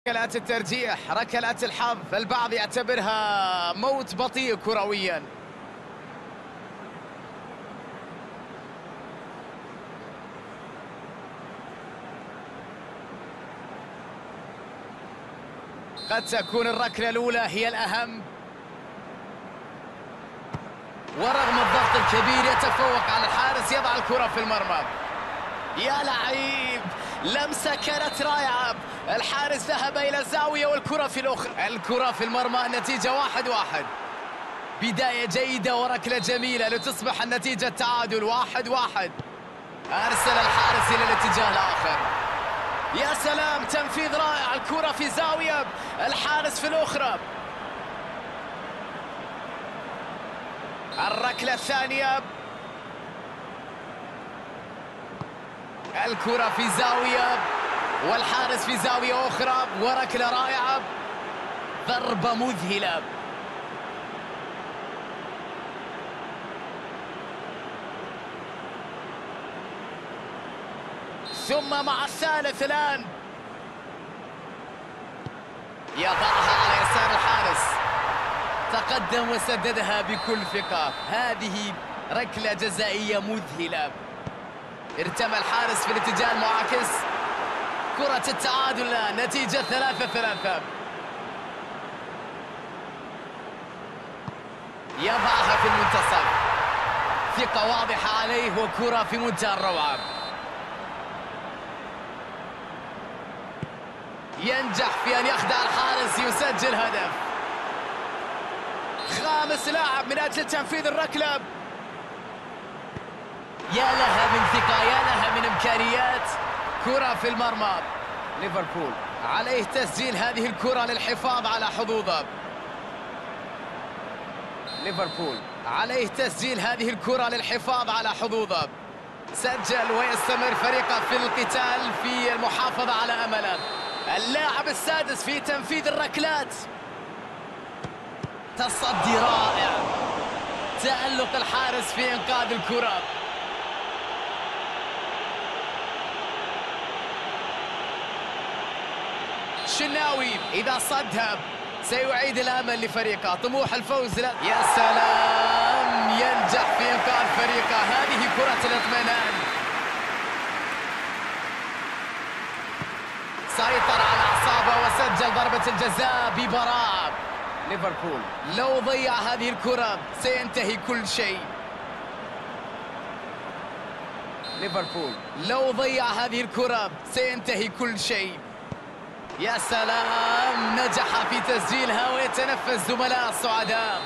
ركلات الترجيح، ركلات الحظ، البعض يعتبرها موت بطيء كرويا. قد تكون الركلة الأولى هي الأهم، ورغم الضغط الكبير يتفوق على الحارس، يضع الكرة في المرمى. يا لعيب، لمسة كانت رائعة، الحارس ذهب إلى الزاوية والكرة في الأخرى، الكرة في المرمى، النتيجة 1-1. بداية جيدة وركلة جميلة لتصبح النتيجة تعادل 1-1. أرسل الحارس إلى الاتجاه الآخر. يا سلام، تنفيذ رائع، الكرة في زاوية، الحارس في الأخرى. الركلة الثانية، الكرة في زاوية والحارس في زاوية أخرى، وركلة رائعة، ضربة مذهلة. ثم مع الثالث الآن يضعها على يسار الحارس، تقدم وسددها بكل ثقة. هذه ركلة جزائية مذهلة. ارتمى الحارس في الاتجاه المعاكس، كرة التعادل الآن، نتيجة 3-3. يضعها في المنتصف، ثقة واضحة عليه وكرة في منتهى الروعة. ينجح في أن يخدع الحارس، يسجل هدف. خامس لاعب من أجل تنفيذ الركلة. يا لها من ثقة، يا لها من إمكانيات. كرة في المرمى، ليفربول عليه تسجيل هذه الكرة للحفاظ على حظوظه. ليفربول عليه تسجيل هذه الكرة للحفاظ على حظوظه. سجل ويستمر فريقه في القتال في المحافظة على أمله. اللاعب السادس في تنفيذ الركلات. تصدي رائع، تألق الحارس في إنقاذ الكرة. الشناوي إذا صدها سيعيد الأمل لفريقه، طموح الفوز له. يا سلام، ينجح في إنقاذ فريقه، هذه كرة الاطمئنان. سيطر على أعصابه وسجل ضربة الجزاء ببراعة. ليفربول لو ضيع هذه الكرة سينتهي كل شيء. ليفربول لو ضيع هذه الكرة سينتهي كل شيء. يا سلام، نجح في تسجيلها ويتنفس زملاء السعداء.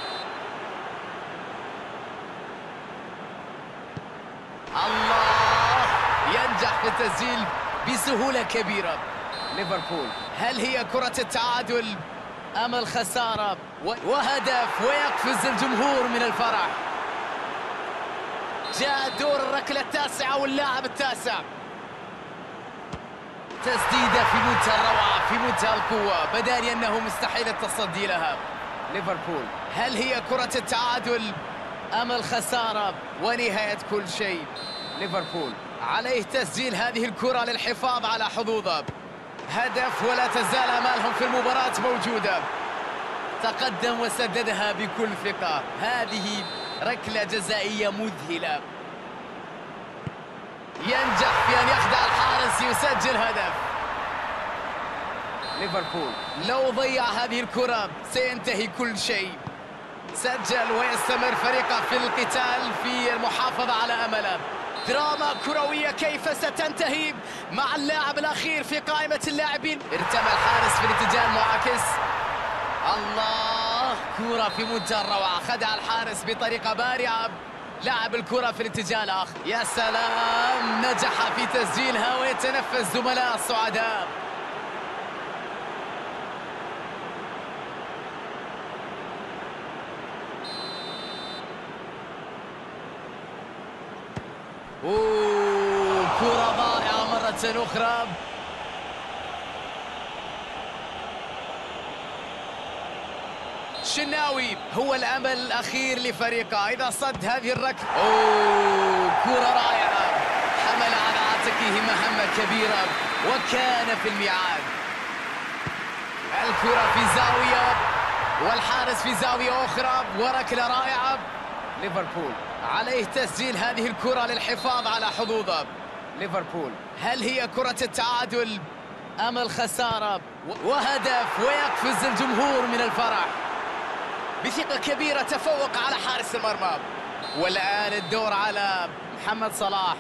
الله، ينجح في التسجيل بسهولة كبيرة. ليفربول هل هي كرة التعادل أم الخسارة؟ وهدف، ويقفز الجمهور من الفرح. جاء دور الركلة التاسعة واللاعب التاسع. تسديدة في منتهى الروعة، في منتهى القوة، بداني أنه مستحيل التصدي لها. ليفربول هل هي كرة التعادل أم الخسارة ونهاية كل شيء؟ ليفربول عليه تسجيل هذه الكرة للحفاظ على حظوظه. هدف ولا تزال أمالهم في المباراة موجودة. تقدم وسددها بكل ثقة. هذه ركلة جزائية مذهلة. ينجح في أن يخدع الحارس، يسجل هدف. ليفربول لو ضيع هذه الكرة سينتهي كل شيء. سجل ويستمر فريقه في القتال في المحافظة على أمله. دراما كروية كيف ستنتهي مع اللاعب الأخير في قائمة اللاعبين. ارتمى الحارس في الاتجاه المعاكس. الله، كرة في منتهى الروعة، خدع الحارس بطريقة بارعة، لعب الكرة في الاتجاه الآخر. يا سلام، نجح في تسجيلها ويتنفس زملاء السعداء. كرة ضائعة مرة أخرى. الشناوي هو الأمل الأخير لفريقه إذا صد هذه الركلة. كرة رائعة، حمل على عاتقه مهمة كبيرة وكان في الميعاد. الكرة في زاوية والحارس في زاوية أخرى وركلة رائعة. ليفربول عليه تسجيل هذه الكرة للحفاظ على حظوظه. ليفربول هل هي كرة التعادل أم الخسارة؟ وهدف ويقفز الجمهور من الفرح. بثقة كبيرة تفوق على حارس المرمى. والآن الدور على محمد صلاح.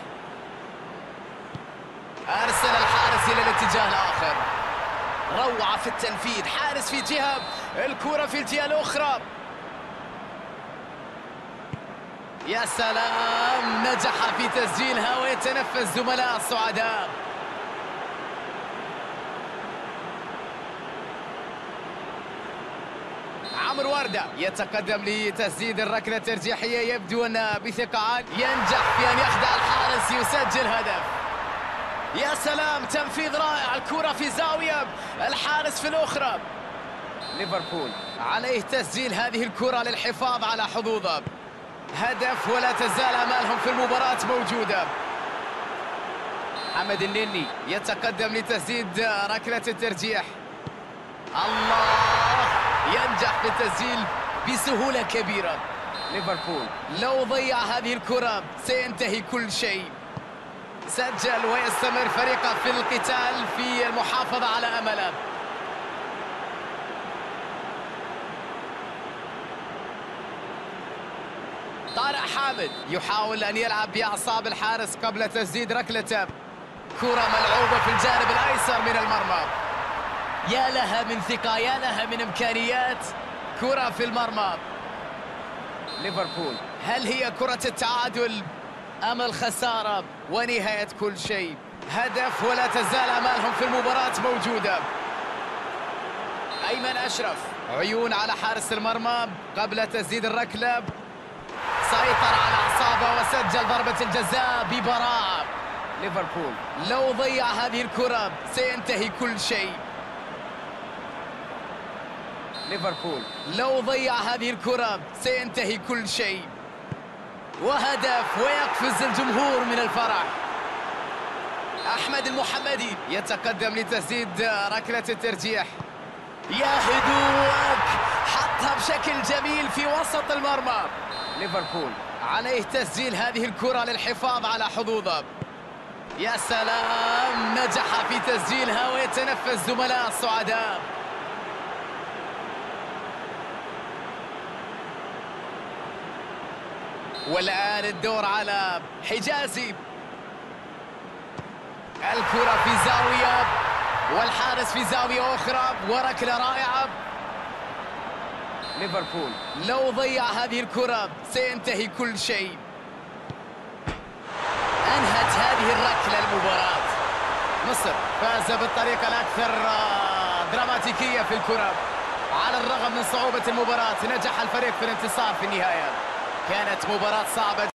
أرسل الحارس إلى الاتجاه الآخر. روعة في التنفيذ، حارس في جهة، الكرة في الجهة الأخرى. يا سلام، نجح في تسجيلها ويتنفس زملاء السعداء. عمرو وردة يتقدم لتسديد الركلة الترجيحية، يبدو أن بثقة ينجح في أن يخدع الحارس يسجل هدف. يا سلام، تنفيذ رائع، الكرة في زاوية، الحارس في الأخرى. ليفربول عليه تسجيل هذه الكرة للحفاظ على حظوظه. هدف ولا تزال أمالهم في المباراة موجودة. محمد النني يتقدم لتسديد ركلة الترجيح. الله، ينجح في التسجيل بسهولة كبيرة. ليفربول لو ضيع هذه الكرة سينتهي كل شيء. سجل ويستمر فريقه في القتال في المحافظة على أمله. طارق حامد يحاول أن يلعب بأعصاب الحارس قبل تسديد ركلته. كرة ملعوبة في الجانب الأيسر من المرمى. يا لها من ثقة، يا لها من إمكانيات. كرة في المرمى. ليفربول هل هي كرة التعادل أم الخسارة ونهاية كل شيء؟ هدف ولا تزال أمالهم في المباراة موجودة. أيمن أشرف، عيون على حارس المرمى قبل تسديد الركلة. سيطر على أعصابه وسجل ضربة الجزاء ببراعة. ليفربول لو ضيع هذه الكرة سينتهي كل شيء. ليفربول لو ضيع هذه الكرة سينتهي كل شيء. وهدف ويقفز الجمهور من الفرح. أحمد المحمدي يتقدم لتسديد ركلة الترجيح. يا هدوءك، حطها بشكل جميل في وسط المرمى. ليفربول عليه تسجيل هذه الكرة للحفاظ على حظوظه. يا سلام، نجح في تسجيلها ويتنفس زملاء السعداء. والآن الدور على حجازي. الكرة في زاوية والحارس في زاوية أخرى وركلة رائعة. ليفربول لو ضيع هذه الكرة سينتهي كل شيء. أنهت هذه الركلة المباراة. مصر فاز بالطريقة الأكثر دراماتيكية في الكرة. على الرغم من صعوبة المباراة نجح الفريق في الانتصار في النهاية. كانت مباراة صعبة.